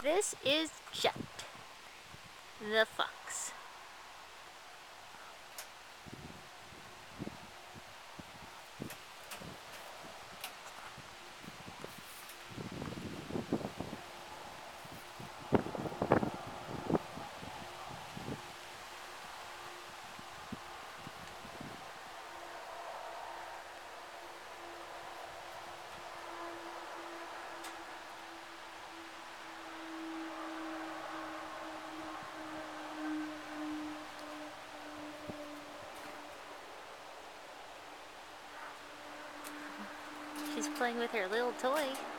This is Jet, the fox. She's playing with her little toy.